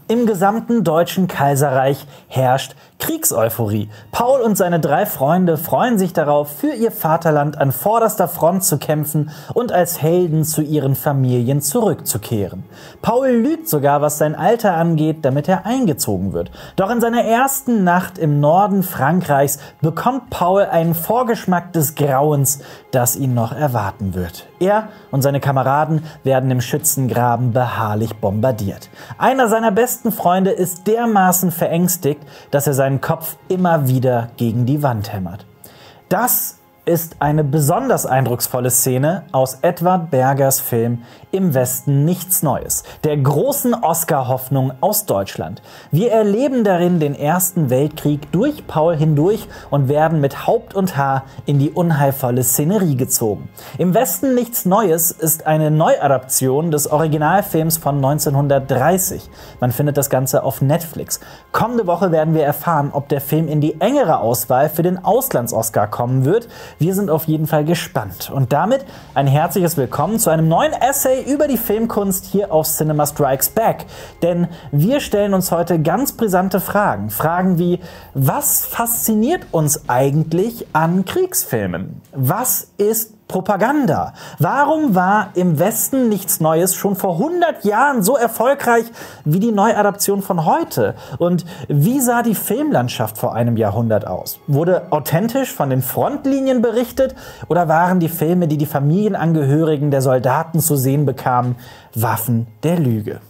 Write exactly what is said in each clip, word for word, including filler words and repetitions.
Im gesamten Deutschen Kaiserreich herrscht Kriegseuphorie. Paul und seine drei Freunde freuen sich darauf, für ihr Vaterland an vorderster Front zu kämpfen und als Helden zu ihren Familien zurückzukehren. Paul lügt sogar, was sein Alter angeht, damit er eingezogen wird. Doch in seiner ersten Nacht im Norden Frankreichs bekommt Paul einen Vorgeschmack des Grauens, das ihn noch erwarten wird. Er und seine Kameraden werden im Schützengraben beharrlich bombardiert. Einer seiner besten Freunde ist dermaßen verängstigt, dass er seinen Kopf immer wieder gegen die Wand hämmert. Das ist eine besonders eindrucksvolle Szene aus Edward Bergers Film Im Westen nichts Neues, der großen Oscar-Hoffnung aus Deutschland. Wir erleben darin den Ersten Weltkrieg durch Paul hindurch und werden mit Haupt und Haar in die unheilvolle Szenerie gezogen. Im Westen nichts Neues ist eine Neuadaption des Originalfilms von neunzehnhundertdreißig. Man findet das Ganze auf Netflix. Kommende Woche werden wir erfahren, ob der Film in die engere Auswahl für den Auslands-Oscar kommen wird. Wir sind auf jeden Fall gespannt. Und damit ein herzliches Willkommen zu einem neuen Essay über die Filmkunst hier auf Cinema Strikes Back. Denn wir stellen uns heute ganz brisante Fragen. Fragen wie: Was fasziniert uns eigentlich an Kriegsfilmen? Was ist Propaganda? Warum war Im Westen nichts Neues schon vor hundert Jahren so erfolgreich wie die Neuadaption von heute? Und wie sah die Filmlandschaft vor einem Jahrhundert aus? Wurde authentisch von den Frontlinien berichtet oder waren die Filme, die die Familienangehörigen der Soldaten zu sehen bekamen, Waffen der Lüge?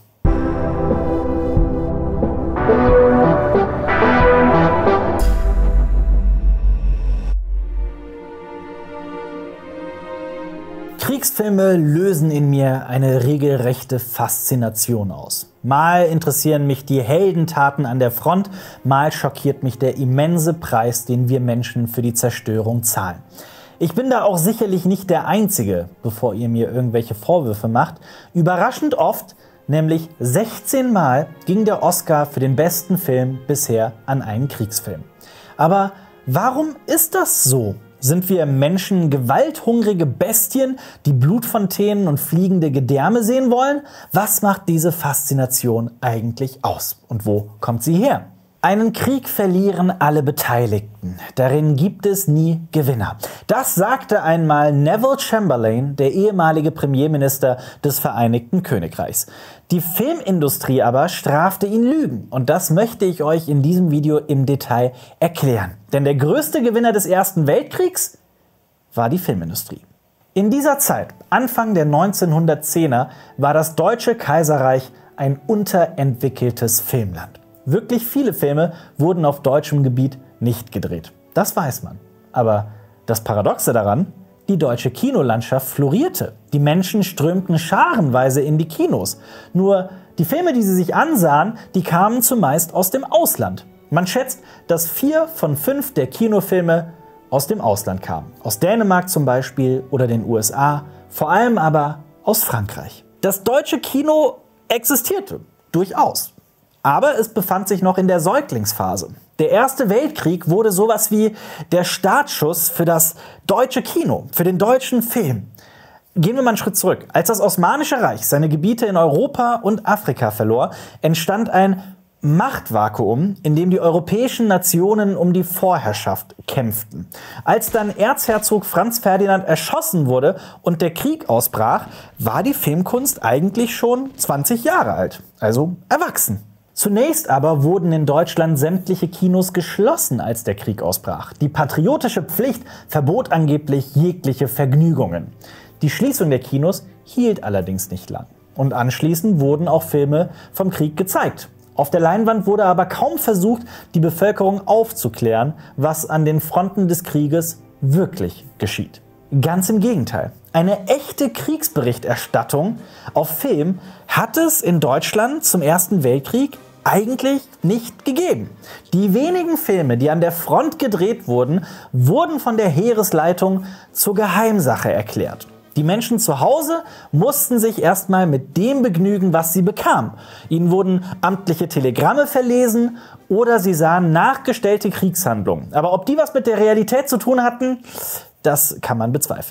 Kriegsfilme lösen in mir eine regelrechte Faszination aus. Mal interessieren mich die Heldentaten an der Front, mal schockiert mich der immense Preis, den wir Menschen für die Zerstörung zahlen. Ich bin da auch sicherlich nicht der Einzige, bevor ihr mir irgendwelche Vorwürfe macht. Überraschend oft, nämlich sechzehn Mal, ging der Oscar für den besten Film bisher an einen Kriegsfilm. Aber warum ist das so? Sind wir Menschen gewalthungrige Bestien, die Blutfontänen und fliegende Gedärme sehen wollen? Was macht diese Faszination eigentlich aus? Und wo kommt sie her? Einen Krieg verlieren alle Beteiligten. Darin gibt es nie Gewinner. Das sagte einmal Neville Chamberlain, der ehemalige Premierminister des Vereinigten Königreichs. Die Filmindustrie aber strafte ihn Lügen. Und das möchte ich euch in diesem Video im Detail erklären. Denn der größte Gewinner des Ersten Weltkriegs war die Filmindustrie. In dieser Zeit, Anfang der neunzehnhundertzehner, war das Deutsche Kaiserreich ein unterentwickeltes Filmland. Wirklich viele Filme wurden auf deutschem Gebiet nicht gedreht. Das weiß man. Aber das Paradoxe daran: Die deutsche Kinolandschaft florierte. Die Menschen strömten scharenweise in die Kinos. Nur die Filme, die sie sich ansahen, die kamen zumeist aus dem Ausland. Man schätzt, dass vier von fünf der Kinofilme aus dem Ausland kamen. Aus Dänemark zum Beispiel oder den U S A, vor allem aber aus Frankreich. Das deutsche Kino existierte, durchaus. Aber es befand sich noch in der Säuglingsphase. Der Erste Weltkrieg wurde sowas wie der Startschuss für das deutsche Kino, für den deutschen Film. Gehen wir mal einen Schritt zurück. Als das Osmanische Reich seine Gebiete in Europa und Afrika verlor, entstand ein Machtvakuum, in dem die europäischen Nationen um die Vorherrschaft kämpften. Als dann Erzherzog Franz Ferdinand erschossen wurde und der Krieg ausbrach, war die Filmkunst eigentlich schon zwanzig Jahre alt, also erwachsen. Zunächst aber wurden in Deutschland sämtliche Kinos geschlossen, als der Krieg ausbrach. Die patriotische Pflicht verbot angeblich jegliche Vergnügungen. Die Schließung der Kinos hielt allerdings nicht lang. Und anschließend wurden auch Filme vom Krieg gezeigt. Auf der Leinwand wurde aber kaum versucht, die Bevölkerung aufzuklären, was an den Fronten des Krieges wirklich geschieht. Ganz im Gegenteil. Eine echte Kriegsberichterstattung auf Film hat es in Deutschland zum Ersten Weltkrieg eigentlich nicht gegeben. Die wenigen Filme, die an der Front gedreht wurden, wurden von der Heeresleitung zur Geheimsache erklärt. Die Menschen zu Hause mussten sich erstmal mit dem begnügen, was sie bekamen. Ihnen wurden amtliche Telegramme verlesen oder sie sahen nachgestellte Kriegshandlungen. Aber ob die was mit der Realität zu tun hatten, das kann man bezweifeln.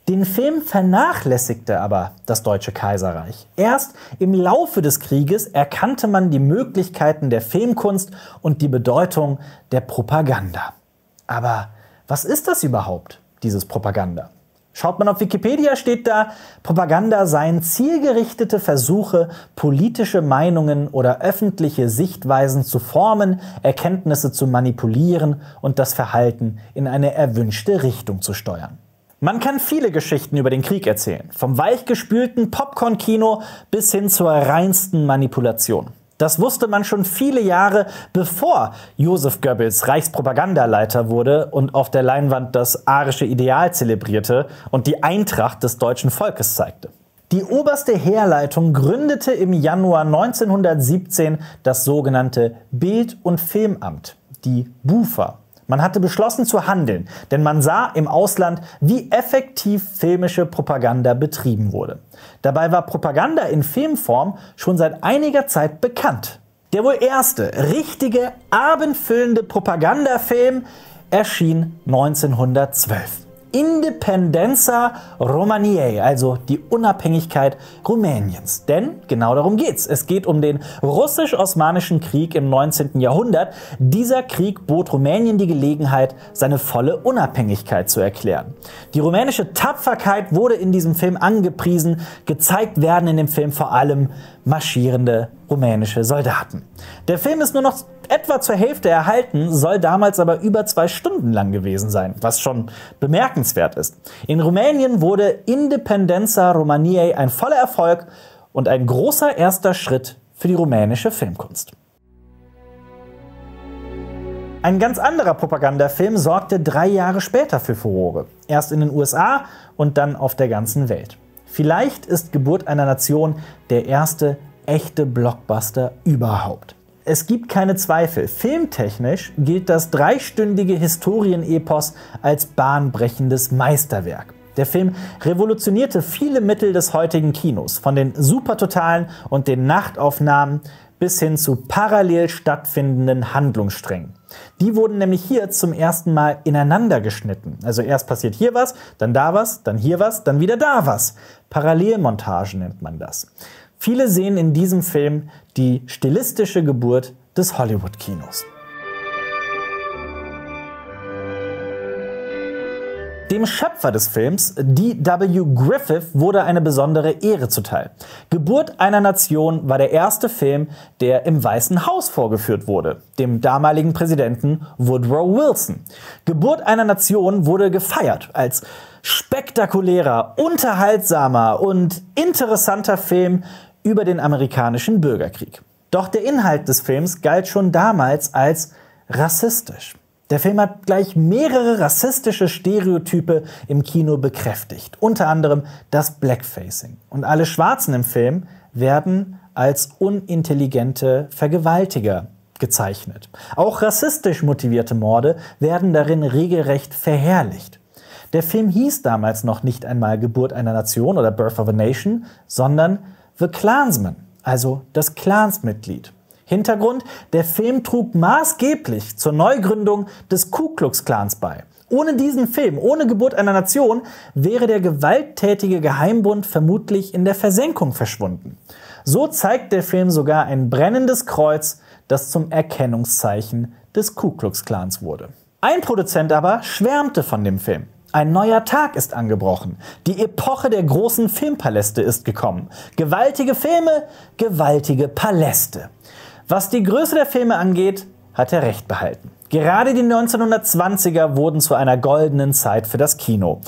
Den Film vernachlässigte aber das Deutsche Kaiserreich. Erst im Laufe des Krieges erkannte man die Möglichkeiten der Filmkunst und die Bedeutung der Propaganda. Aber was ist das überhaupt, dieses Propaganda? Schaut man auf Wikipedia, steht da, Propaganda seien zielgerichtete Versuche, politische Meinungen oder öffentliche Sichtweisen zu formen, Erkenntnisse zu manipulieren und das Verhalten in eine erwünschte Richtung zu steuern. Man kann viele Geschichten über den Krieg erzählen, vom weichgespülten Popcorn-Kino bis hin zur reinsten Manipulation. Das wusste man schon viele Jahre, bevor Josef Goebbels Reichspropagandaleiter wurde und auf der Leinwand das arische Ideal zelebrierte und die Eintracht des deutschen Volkes zeigte. Die oberste Heerleitung gründete im Januar neunzehnhundertsiebzehn das sogenannte Bild- und Filmamt, die BUFA. Man hatte beschlossen zu handeln, denn man sah im Ausland, wie effektiv filmische Propaganda betrieben wurde. Dabei war Propaganda in Filmform schon seit einiger Zeit bekannt. Der wohl erste richtige, abendfüllende Propagandafilm erschien neunzehnhundertzwölf. Independența României, also die Unabhängigkeit Rumäniens. Denn genau darum geht's. Es geht um den russisch-osmanischen Krieg im neunzehnten Jahrhundert. Dieser Krieg bot Rumänien die Gelegenheit, seine volle Unabhängigkeit zu erklären. Die rumänische Tapferkeit wurde in diesem Film angepriesen. Gezeigt werden in dem Film vor allem marschierende rumänische Soldaten. Der Film ist nur noch etwa zur Hälfte erhalten, soll damals aber über zwei Stunden lang gewesen sein, was schon bemerkenswert ist. In Rumänien wurde Independența României ein voller Erfolg und ein großer erster Schritt für die rumänische Filmkunst. Ein ganz anderer Propagandafilm sorgte drei Jahre später für Furore. Erst in den U S A und dann auf der ganzen Welt. Vielleicht ist Geburt einer Nation der erste echte Blockbuster überhaupt. Es gibt keine Zweifel, filmtechnisch gilt das dreistündige Historienepos als bahnbrechendes Meisterwerk. Der Film revolutionierte viele Mittel des heutigen Kinos, von den Supertotalen und den Nachtaufnahmen bis hin zu parallel stattfindenden Handlungssträngen. Die wurden nämlich hier zum ersten Mal ineinander geschnitten. Also erst passiert hier was, dann da was, dann hier was, dann wieder da was. Parallelmontage nennt man das. Viele sehen in diesem Film die stilistische Geburt des Hollywood-Kinos. Dem Schöpfer des Films, D W Griffith, wurde eine besondere Ehre zuteil. Geburt einer Nation war der erste Film, der im Weißen Haus vorgeführt wurde, dem damaligen Präsidenten Woodrow Wilson. Geburt einer Nation wurde gefeiert als spektakulärer, unterhaltsamer und interessanter Film über den amerikanischen Bürgerkrieg. Doch der Inhalt des Films galt schon damals als rassistisch. Der Film hat gleich mehrere rassistische Stereotype im Kino bekräftigt, unter anderem das Blackfacing. Und alle Schwarzen im Film werden als unintelligente Vergewaltiger gezeichnet. Auch rassistisch motivierte Morde werden darin regelrecht verherrlicht. Der Film hieß damals noch nicht einmal Geburt einer Nation oder Birth of a Nation, sondern The Klansman, also das Clansmitglied. Hintergrund: Der Film trug maßgeblich zur Neugründung des Ku Klux Klans bei. Ohne diesen Film, ohne Geburt einer Nation, wäre der gewalttätige Geheimbund vermutlich in der Versenkung verschwunden. So zeigt der Film sogar ein brennendes Kreuz, das zum Erkennungszeichen des Ku Klux Klans wurde. Ein Produzent aber schwärmte von dem Film. Ein neuer Tag ist angebrochen. Die Epoche der großen Filmpaläste ist gekommen. Gewaltige Filme, gewaltige Paläste. Was die Größe der Filme angeht, hat er recht behalten. Gerade die neunzehnhundertzwanziger wurden zu einer goldenen Zeit für das Kino.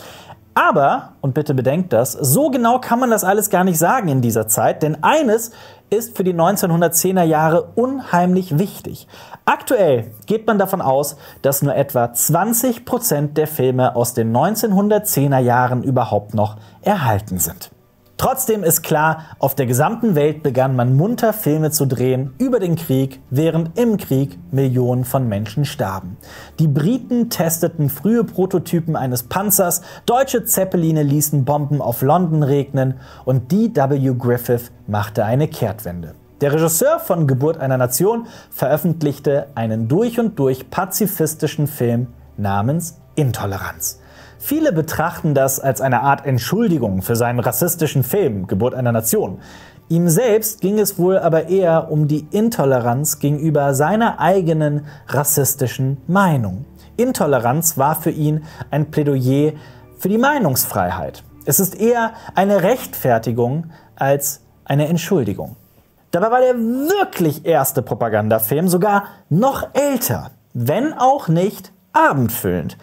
Aber, und bitte bedenkt das, so genau kann man das alles gar nicht sagen in dieser Zeit, denn eines ist für die neunzehnhundertzehner Jahre unheimlich wichtig. Aktuell geht man davon aus, dass nur etwa zwanzig Prozent der Filme aus den neunzehnhundertzehner Jahren überhaupt noch erhalten sind. Trotzdem ist klar, auf der gesamten Welt begann man munter Filme zu drehen über den Krieg, während im Krieg Millionen von Menschen starben. Die Briten testeten frühe Prototypen eines Panzers, deutsche Zeppeline ließen Bomben auf London regnen und D W Griffith machte eine Kehrtwende. Der Regisseur von Geburt einer Nation veröffentlichte einen durch und durch pazifistischen Film namens Intoleranz. Viele betrachten das als eine Art Entschuldigung für seinen rassistischen Film Geburt einer Nation. Ihm selbst ging es wohl aber eher um die Intoleranz gegenüber seiner eigenen rassistischen Meinung. Intoleranz war für ihn ein Plädoyer für die Meinungsfreiheit. Es ist eher eine Rechtfertigung als eine Entschuldigung. Dabei war der wirklich erste Propagandafilm sogar noch älter, wenn auch nicht abendfüllend.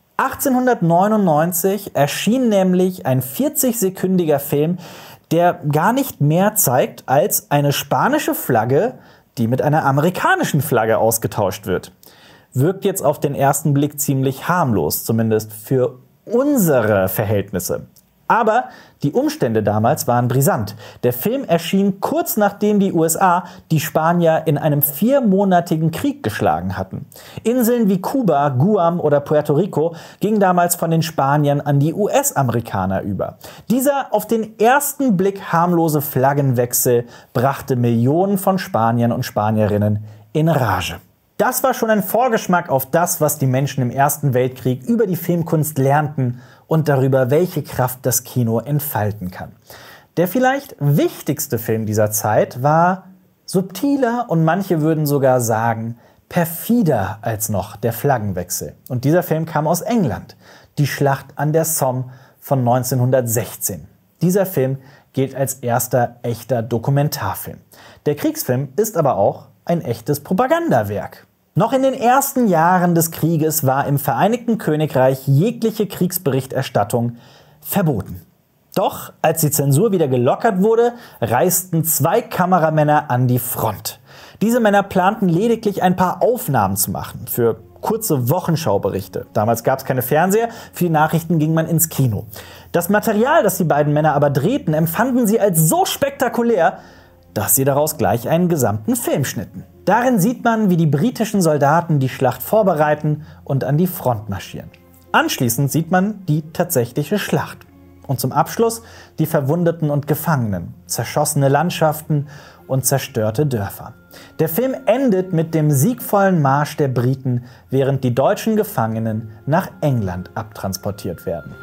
achtzehnhundertneunundneunzig erschien nämlich ein vierzig-sekündiger Film, der gar nicht mehr zeigt als eine spanische Flagge, die mit einer amerikanischen Flagge ausgetauscht wird. Wirkt jetzt auf den ersten Blick ziemlich harmlos, zumindest für unsere Verhältnisse. Aber die Umstände damals waren brisant. Der Film erschien kurz nachdem die U S A die Spanier in einem viermonatigen Krieg geschlagen hatten. Inseln wie Kuba, Guam oder Puerto Rico gingen damals von den Spaniern an die U S-Amerikaner über. Dieser auf den ersten Blick harmlose Flaggenwechsel brachte Millionen von Spaniern und Spanierinnen in Rage. Das war schon ein Vorgeschmack auf das, was die Menschen im Ersten Weltkrieg über die Filmkunst lernten und darüber, welche Kraft das Kino entfalten kann. Der vielleicht wichtigste Film dieser Zeit war subtiler und manche würden sogar sagen perfider als noch der Flaggenwechsel. Und dieser Film kam aus England, Die Schlacht an der Somme von neunzehnhundertsechzehn. Dieser Film gilt als erster echter Dokumentarfilm. Der Kriegsfilm ist aber auch ein echtes Propagandawerk. Noch in den ersten Jahren des Krieges war im Vereinigten Königreich jegliche Kriegsberichterstattung verboten. Doch als die Zensur wieder gelockert wurde, reisten zwei Kameramänner an die Front. Diese Männer planten lediglich ein paar Aufnahmen zu machen für kurze Wochenschauberichte. Damals gab es keine Fernseher, für die Nachrichten ging man ins Kino. Das Material, das die beiden Männer aber drehten, empfanden sie als so spektakulär, dass sie daraus gleich einen gesamten Film schnitten. Darin sieht man, wie die britischen Soldaten die Schlacht vorbereiten und an die Front marschieren. Anschließend sieht man die tatsächliche Schlacht. Und zum Abschluss die Verwundeten und Gefangenen, zerschossene Landschaften und zerstörte Dörfer. Der Film endet mit dem siegvollen Marsch der Briten, während die deutschen Gefangenen nach England abtransportiert werden.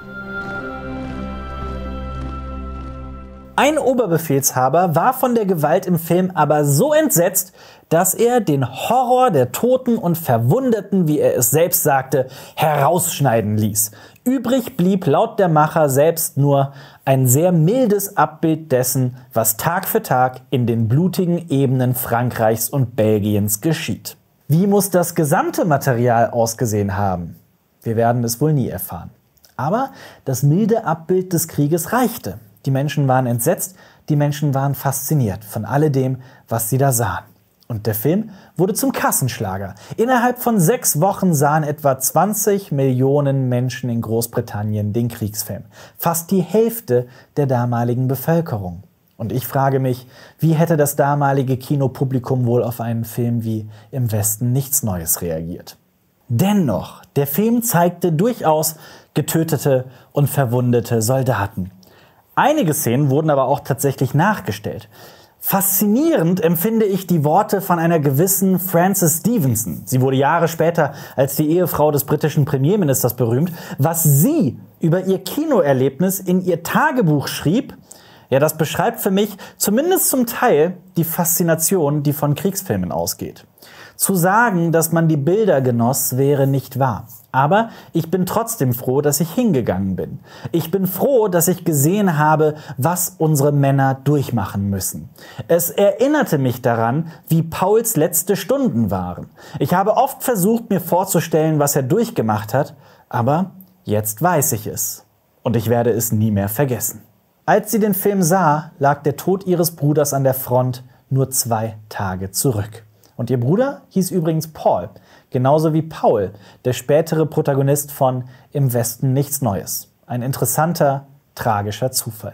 Ein Oberbefehlshaber war von der Gewalt im Film aber so entsetzt, dass er den Horror der Toten und Verwundeten, wie er es selbst sagte, herausschneiden ließ. Übrig blieb laut der Macher selbst nur ein sehr mildes Abbild dessen, was Tag für Tag in den blutigen Ebenen Frankreichs und Belgiens geschieht. Wie muss das gesamte Material ausgesehen haben? Wir werden es wohl nie erfahren. Aber das milde Abbild des Krieges reichte. Die Menschen waren entsetzt, die Menschen waren fasziniert von alledem, was sie da sahen. Und der Film wurde zum Kassenschlager. Innerhalb von sechs Wochen sahen etwa zwanzig Millionen Menschen in Großbritannien den Kriegsfilm. Fast die Hälfte der damaligen Bevölkerung. Und ich frage mich, wie hätte das damalige Kinopublikum wohl auf einen Film wie Im Westen nichts Neues reagiert? Dennoch, der Film zeigte durchaus getötete und verwundete Soldaten. Einige Szenen wurden aber auch tatsächlich nachgestellt. Faszinierend empfinde ich die Worte von einer gewissen Frances Stevenson. Sie wurde Jahre später als die Ehefrau des britischen Premierministers berühmt. Was sie über ihr Kinoerlebnis in ihr Tagebuch schrieb, ja, das beschreibt für mich zumindest zum Teil die Faszination, die von Kriegsfilmen ausgeht. Zu sagen, dass man die Bilder genoss, wäre nicht wahr. Aber ich bin trotzdem froh, dass ich hingegangen bin. Ich bin froh, dass ich gesehen habe, was unsere Männer durchmachen müssen. Es erinnerte mich daran, wie Pauls letzte Stunden waren. Ich habe oft versucht, mir vorzustellen, was er durchgemacht hat, aber jetzt weiß ich es. Und ich werde es nie mehr vergessen. Als sie den Film sah, lag der Tod ihres Bruders an der Front nur zwei Tage zurück. Und ihr Bruder hieß übrigens Paul, genauso wie Paul, der spätere Protagonist von Im Westen nichts Neues. Ein interessanter, tragischer Zufall.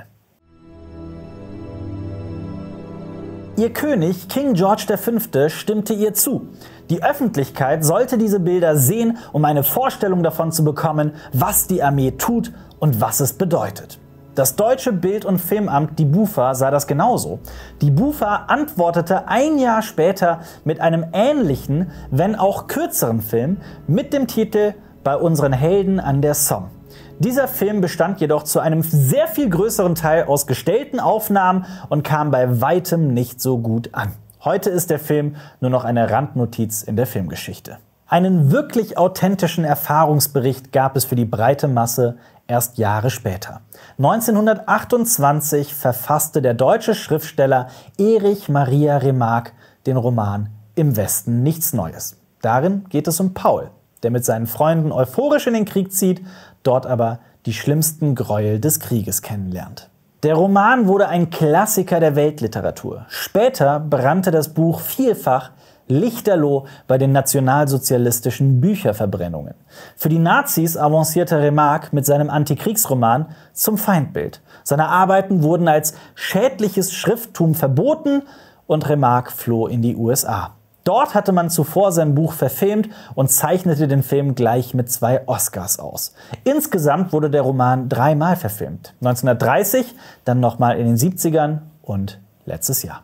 Ihr König, King George der Fünfte, stimmte ihr zu. Die Öffentlichkeit sollte diese Bilder sehen, um eine Vorstellung davon zu bekommen, was die Armee tut und was es bedeutet. Das deutsche Bild- und Filmamt, die BUFA, sah das genauso. Die BUFA antwortete ein Jahr später mit einem ähnlichen, wenn auch kürzeren Film mit dem Titel Bei unseren Helden an der Somme. Dieser Film bestand jedoch zu einem sehr viel größeren Teil aus gestellten Aufnahmen und kam bei weitem nicht so gut an. Heute ist der Film nur noch eine Randnotiz in der Filmgeschichte. Einen wirklich authentischen Erfahrungsbericht gab es für die breite Masse erst Jahre später. neunzehnhundertachtundzwanzig verfasste der deutsche Schriftsteller Erich Maria Remarque den Roman Im Westen nichts Neues. Darin geht es um Paul, der mit seinen Freunden euphorisch in den Krieg zieht, dort aber die schlimmsten Gräuel des Krieges kennenlernt. Der Roman wurde ein Klassiker der Weltliteratur. Später brannte das Buch vielfach lichterloh bei den nationalsozialistischen Bücherverbrennungen. Für die Nazis avancierte Remarque mit seinem Antikriegsroman zum Feindbild. Seine Arbeiten wurden als schädliches Schrifttum verboten und Remarque floh in die U S A. Dort hatte man zuvor sein Buch verfilmt und zeichnete den Film gleich mit zwei Oscars aus. Insgesamt wurde der Roman dreimal verfilmt. neunzehnhundertdreißig, dann nochmal in den siebzigern und letztes Jahr.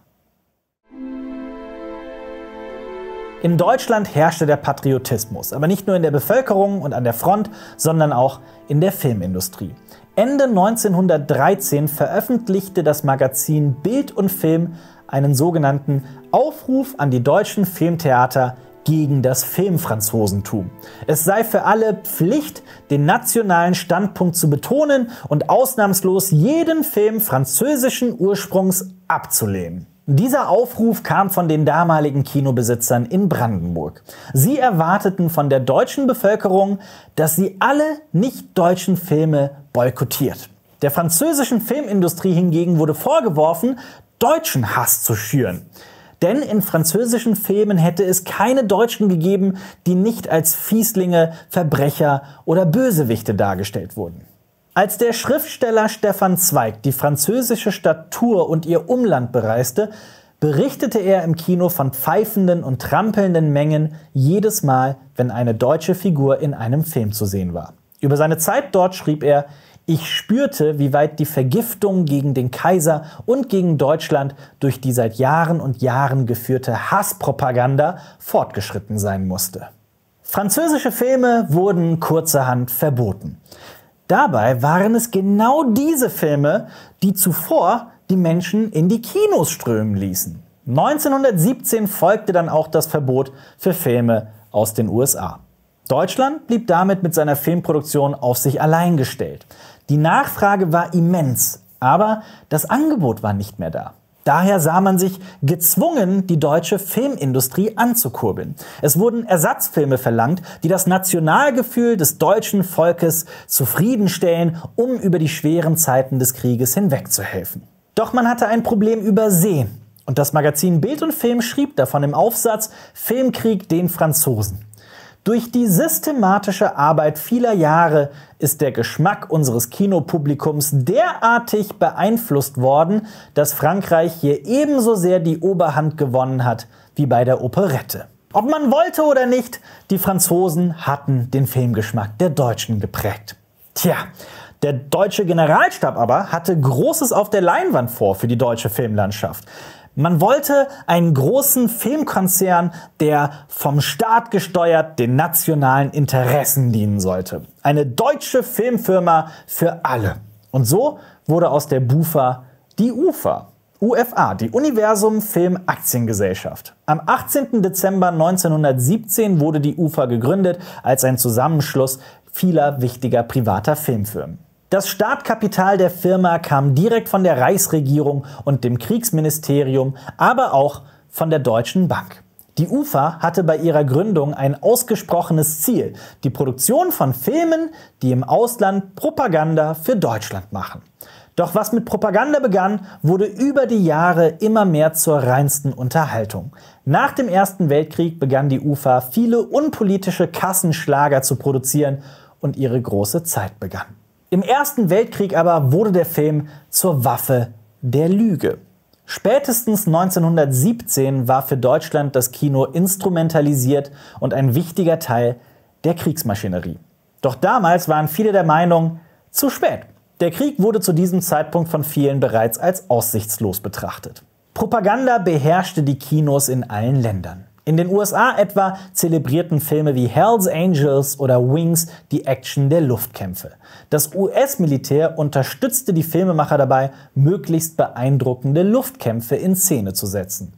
In Deutschland herrschte der Patriotismus, aber nicht nur in der Bevölkerung und an der Front, sondern auch in der Filmindustrie. Ende neunzehnhundertdreizehn veröffentlichte das Magazin Bild und Film einen sogenannten Aufruf an die deutschen Filmtheater gegen das Filmfranzosentum. Es sei für alle Pflicht, den nationalen Standpunkt zu betonen und ausnahmslos jeden Film französischen Ursprungs abzulehnen. Dieser Aufruf kam von den damaligen Kinobesitzern in Brandenburg. Sie erwarteten von der deutschen Bevölkerung, dass sie alle nicht-deutschen Filme boykottiert. Der französischen Filmindustrie hingegen wurde vorgeworfen, deutschen Hass zu schüren. Denn in französischen Filmen hätte es keine Deutschen gegeben, die nicht als Fieslinge, Verbrecher oder Bösewichte dargestellt wurden. Als der Schriftsteller Stefan Zweig die französische Stadt Tours und ihr Umland bereiste, berichtete er im Kino von pfeifenden und trampelnden Mengen jedes Mal, wenn eine deutsche Figur in einem Film zu sehen war. Über seine Zeit dort schrieb er: Ich spürte, wie weit die Vergiftung gegen den Kaiser und gegen Deutschland durch die seit Jahren und Jahren geführte Hasspropaganda fortgeschritten sein musste. Französische Filme wurden kurzerhand verboten. Dabei waren es genau diese Filme, die zuvor die Menschen in die Kinos strömen ließen. neunzehnhundertsiebzehn folgte dann auch das Verbot für Filme aus den U S A. Deutschland blieb damit mit seiner Filmproduktion auf sich allein gestellt. Die Nachfrage war immens, aber das Angebot war nicht mehr da. Daher sah man sich gezwungen, die deutsche Filmindustrie anzukurbeln. Es wurden Ersatzfilme verlangt, die das Nationalgefühl des deutschen Volkes zufriedenstellen, um über die schweren Zeiten des Krieges hinwegzuhelfen. Doch man hatte ein Problem übersehen. Und das Magazin Bild und Film schrieb davon im Aufsatz Filmkrieg den Franzosen. Durch die systematische Arbeit vieler Jahre ist der Geschmack unseres Kinopublikums derartig beeinflusst worden, dass Frankreich hier ebenso sehr die Oberhand gewonnen hat wie bei der Operette. Ob man wollte oder nicht, die Franzosen hatten den Filmgeschmack der Deutschen geprägt. Tja, der deutsche Generalstab aber hatte Großes auf der Leinwand vor für die deutsche Filmlandschaft. Man wollte einen großen Filmkonzern, der vom Staat gesteuert den nationalen Interessen dienen sollte. Eine deutsche Filmfirma für alle. Und so wurde aus der BUFA die UFA. U F A, die Universum Film Aktiengesellschaft. Am achtzehnten Dezember neunzehnhundertsiebzehn wurde die UFA gegründet als ein Zusammenschluss vieler wichtiger privater Filmfirmen. Das Startkapital der Firma kam direkt von der Reichsregierung und dem Kriegsministerium, aber auch von der Deutschen Bank. Die UFA hatte bei ihrer Gründung ein ausgesprochenes Ziel: die Produktion von Filmen, die im Ausland Propaganda für Deutschland machen. Doch was mit Propaganda begann, wurde über die Jahre immer mehr zur reinsten Unterhaltung. Nach dem Ersten Weltkrieg begann die UFA viele unpolitische Kassenschlager zu produzieren und ihre große Zeit begann. Im Ersten Weltkrieg aber wurde der Film zur Waffe der Lüge. Spätestens neunzehnhundertsiebzehn war für Deutschland das Kino instrumentalisiert und ein wichtiger Teil der Kriegsmaschinerie. Doch damals waren viele der Meinung, zu spät. Der Krieg wurde zu diesem Zeitpunkt von vielen bereits als aussichtslos betrachtet. Propaganda beherrschte die Kinos in allen Ländern. In den U S A etwa zelebrierten Filme wie Hells Angels oder Wings die Action der Luftkämpfe. Das U S-Militär unterstützte die Filmemacher dabei, möglichst beeindruckende Luftkämpfe in Szene zu setzen.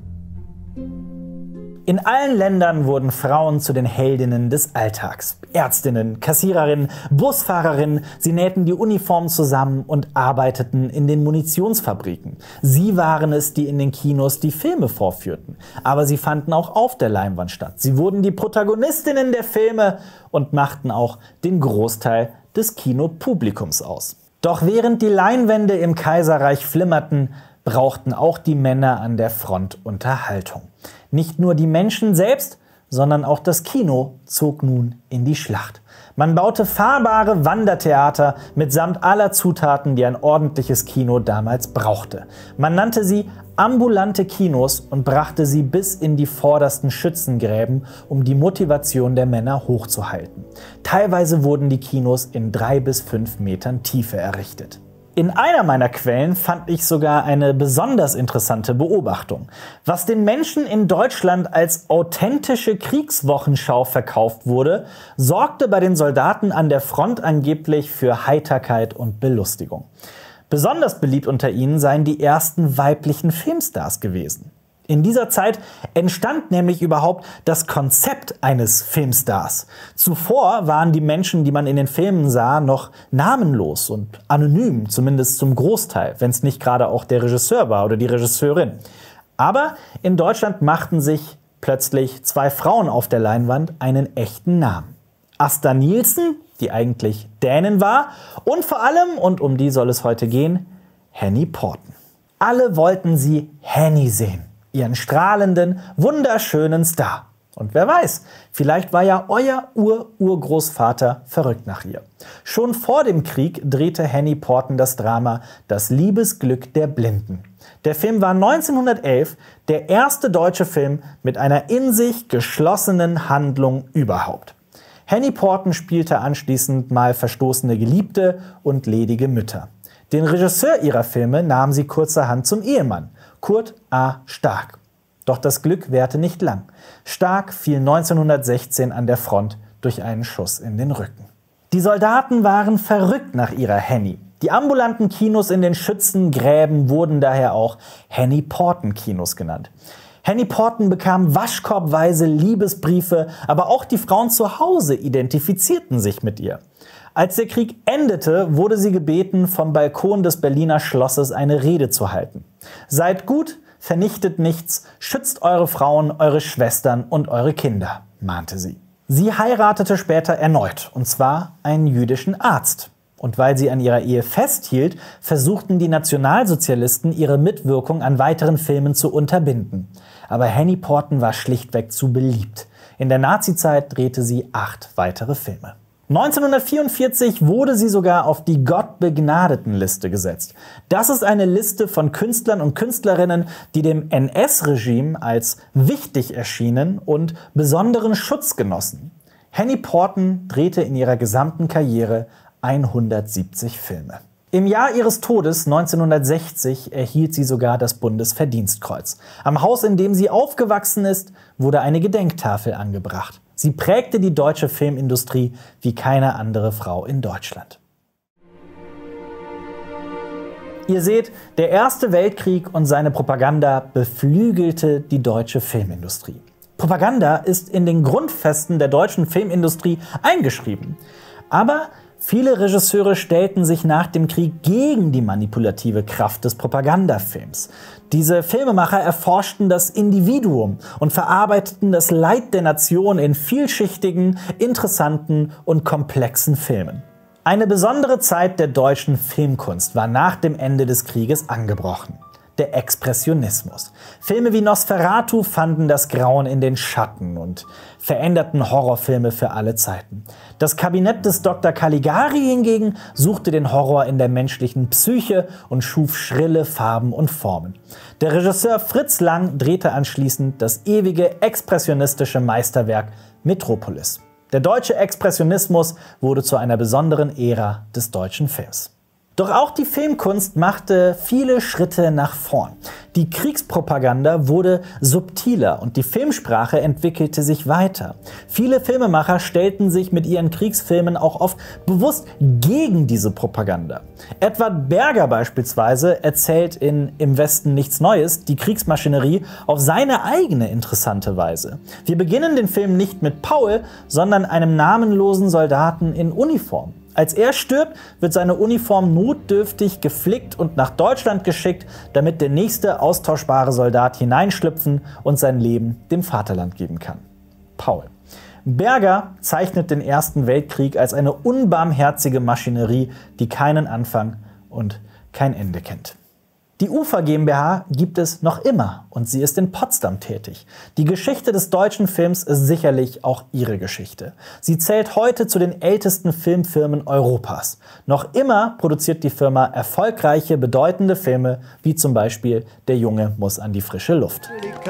In allen Ländern wurden Frauen zu den Heldinnen des Alltags. Ärztinnen, Kassiererinnen, Busfahrerinnen, sie nähten die Uniformen zusammen und arbeiteten in den Munitionsfabriken. Sie waren es, die in den Kinos die Filme vorführten. Aber sie fanden auch auf der Leinwand statt. Sie wurden die Protagonistinnen der Filme und machten auch den Großteil des Kinopublikums aus. Doch während die Leinwände im Kaiserreich flimmerten, brauchten auch die Männer an der Front Unterhaltung. Nicht nur die Menschen selbst, sondern auch das Kino zog nun in die Schlacht. Man baute fahrbare Wandertheater mitsamt aller Zutaten, die ein ordentliches Kino damals brauchte. Man nannte sie ambulante Kinos und brachte sie bis in die vordersten Schützengräben, um die Motivation der Männer hochzuhalten. Teilweise wurden die Kinos in drei bis fünf Metern Tiefe errichtet. In einer meiner Quellen fand ich sogar eine besonders interessante Beobachtung. Was den Menschen in Deutschland als authentische Kriegswochenschau verkauft wurde, sorgte bei den Soldaten an der Front angeblich für Heiterkeit und Belustigung. Besonders beliebt unter ihnen seien die ersten weiblichen Filmstars gewesen. In dieser Zeit entstand nämlich überhaupt das Konzept eines Filmstars. Zuvor waren die Menschen, die man in den Filmen sah, noch namenlos und anonym, zumindest zum Großteil, wenn es nicht gerade auch der Regisseur war oder die Regisseurin. Aber in Deutschland machten sich plötzlich zwei Frauen auf der Leinwand einen echten Namen. Asta Nielsen, die eigentlich Dänin war, und vor allem, und um die soll es heute gehen, Henny Porten. Alle wollten sie Henny sehen. Ihren strahlenden, wunderschönen Star. Und wer weiß, vielleicht war ja euer Ur-Urgroßvater verrückt nach ihr. Schon vor dem Krieg drehte Henny Porten das Drama Das Liebesglück der Blinden. Der Film war neunzehnhundertelf der erste deutsche Film mit einer in sich geschlossenen Handlung überhaupt. Henny Porten spielte anschließend mal verstoßene Geliebte und ledige Mütter. Den Regisseur ihrer Filme nahm sie kurzerhand zum Ehemann, Kurt A. Stark. Doch das Glück währte nicht lang. Stark fiel neunzehnhundertsechzehn an der Front durch einen Schuss in den Rücken. Die Soldaten waren verrückt nach ihrer Henny. Die ambulanten Kinos in den Schützengräben wurden daher auch Henny Porten Kinos genannt. Henny Porten bekam waschkorbweise Liebesbriefe, aber auch die Frauen zu Hause identifizierten sich mit ihr. Als der Krieg endete, wurde sie gebeten, vom Balkon des Berliner Schlosses eine Rede zu halten. Seid gut, vernichtet nichts, schützt eure Frauen, eure Schwestern und eure Kinder, mahnte sie. Sie heiratete später erneut, und zwar einen jüdischen Arzt. Und weil sie an ihrer Ehe festhielt, versuchten die Nationalsozialisten, ihre Mitwirkung an weiteren Filmen zu unterbinden. Aber Henny Porten war schlichtweg zu beliebt. In der Nazizeit drehte sie acht weitere Filme. neunzehnhundertvierundvierzig wurde sie sogar auf die Gottbegnadeten-Liste gesetzt. Das ist eine Liste von Künstlern und Künstlerinnen, die dem N S-Regime als wichtig erschienen und besonderen Schutz genossen. Henny Porten drehte in ihrer gesamten Karriere hundertsiebzig Filme. Im Jahr ihres Todes neunzehnhundertsechzig erhielt sie sogar das Bundesverdienstkreuz. Am Haus, in dem sie aufgewachsen ist, wurde eine Gedenktafel angebracht. Sie prägte die deutsche Filmindustrie wie keine andere Frau in Deutschland. Ihr seht, der Erste Weltkrieg und seine Propaganda beflügelte die deutsche Filmindustrie. Propaganda ist in den Grundfesten der deutschen Filmindustrie eingeschrieben. Aber viele Regisseure stellten sich nach dem Krieg gegen die manipulative Kraft des Propagandafilms. Diese Filmemacher erforschten das Individuum und verarbeiteten das Leid der Nation in vielschichtigen, interessanten und komplexen Filmen. Eine besondere Zeit der deutschen Filmkunst war nach dem Ende des Krieges angebrochen. Der Expressionismus. Filme wie Nosferatu fanden das Grauen in den Schatten und veränderten Horrorfilme für alle Zeiten. Das Kabinett des Doktor Caligari hingegen suchte den Horror in der menschlichen Psyche und schuf schrille Farben und Formen. Der Regisseur Fritz Lang drehte anschließend das ewige expressionistische Meisterwerk Metropolis. Der deutsche Expressionismus wurde zu einer besonderen Ära des deutschen Films. Doch auch die Filmkunst machte viele Schritte nach vorn. Die Kriegspropaganda wurde subtiler und die Filmsprache entwickelte sich weiter. Viele Filmemacher stellten sich mit ihren Kriegsfilmen auch oft bewusst gegen diese Propaganda. Edward Berger beispielsweise erzählt in Im Westen nichts Neues die Kriegsmaschinerie auf seine eigene interessante Weise. Wir beginnen den Film nicht mit Paul, sondern einem namenlosen Soldaten in Uniform. Als er stirbt, wird seine Uniform notdürftig geflickt und nach Deutschland geschickt, damit der nächste austauschbare Soldat hineinschlüpfen und sein Leben dem Vaterland geben kann. Paul. Berger zeichnet den Ersten Weltkrieg als eine unbarmherzige Maschinerie, die keinen Anfang und kein Ende kennt. Die UFA GmbH gibt es noch immer und sie ist in Potsdam tätig. Die Geschichte des deutschen Films ist sicherlich auch ihre Geschichte. Sie zählt heute zu den ältesten Filmfirmen Europas. Noch immer produziert die Firma erfolgreiche, bedeutende Filme, wie zum Beispiel Der Junge muss an die frische Luft.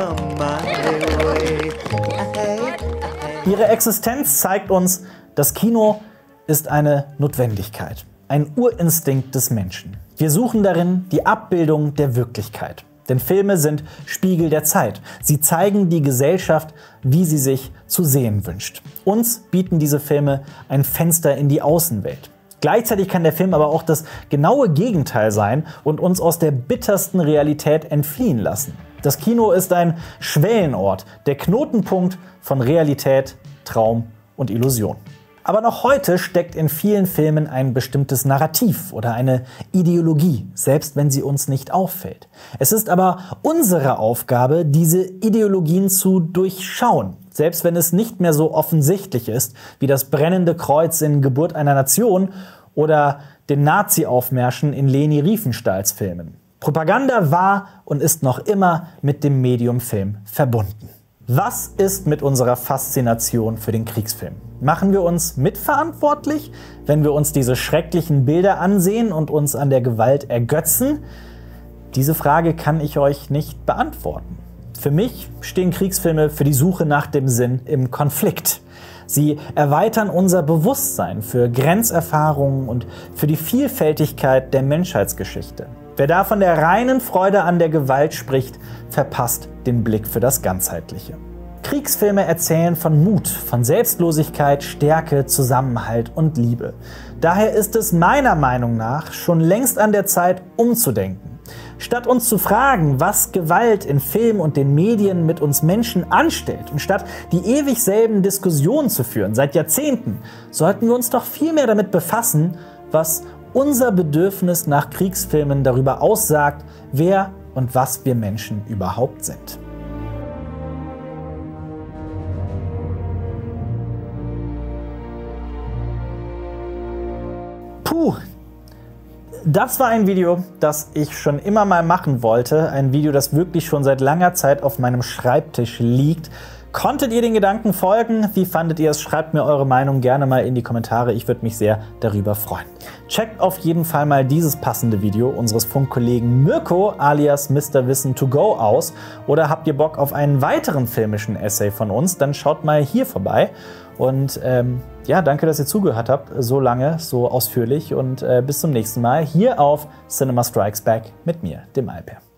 Ihre Existenz zeigt uns, das Kino ist eine Notwendigkeit, ein Urinstinkt des Menschen. Wir suchen darin die Abbildung der Wirklichkeit. Denn Filme sind Spiegel der Zeit. Sie zeigen die Gesellschaft, wie sie sich zu sehen wünscht. Uns bieten diese Filme ein Fenster in die Außenwelt. Gleichzeitig kann der Film aber auch das genaue Gegenteil sein und uns aus der bittersten Realität entfliehen lassen. Das Kino ist ein Schwellenort, der Knotenpunkt von Realität, Traum und Illusion. Aber noch heute steckt in vielen Filmen ein bestimmtes Narrativ oder eine Ideologie, selbst wenn sie uns nicht auffällt. Es ist aber unsere Aufgabe, diese Ideologien zu durchschauen, selbst wenn es nicht mehr so offensichtlich ist, wie das brennende Kreuz in Geburt einer Nation oder den Nazi-Aufmärschen in Leni Riefenstahls Filmen. Propaganda war und ist noch immer mit dem Medium Film verbunden. Was ist mit unserer Faszination für den Kriegsfilm? Machen wir uns mitverantwortlich, wenn wir uns diese schrecklichen Bilder ansehen und uns an der Gewalt ergötzen? Diese Frage kann ich euch nicht beantworten. Für mich stehen Kriegsfilme für die Suche nach dem Sinn im Konflikt. Sie erweitern unser Bewusstsein für Grenzerfahrungen und für die Vielfältigkeit der Menschheitsgeschichte. Wer da von der reinen Freude an der Gewalt spricht, verpasst den Blick für das Ganzheitliche. Kriegsfilme erzählen von Mut, von Selbstlosigkeit, Stärke, Zusammenhalt und Liebe. Daher ist es meiner Meinung nach schon längst an der Zeit, umzudenken. Statt uns zu fragen, was Gewalt in Film und den Medien mit uns Menschen anstellt, und statt die ewig selben Diskussionen zu führen, seit Jahrzehnten, sollten wir uns doch viel mehr damit befassen, was unser Bedürfnis nach Kriegsfilmen darüber aussagt, wer und was wir Menschen überhaupt sind. Puh, das war ein Video, das ich schon immer mal machen wollte. Ein Video, das wirklich schon seit langer Zeit auf meinem Schreibtisch liegt. Konntet ihr den Gedanken folgen? Wie fandet ihr es? Schreibt mir eure Meinung gerne mal in die Kommentare. Ich würde mich sehr darüber freuen. Checkt auf jeden Fall mal dieses passende Video unseres Funkkollegen Mirko alias Mister Wissen to go aus. Oder habt ihr Bock auf einen weiteren filmischen Essay von uns? Dann schaut mal hier vorbei. Und ähm, ja, danke, dass ihr zugehört habt, so lange, so ausführlich. Und äh, bis zum nächsten Mal hier auf Cinema Strikes Back mit mir, dem Alper.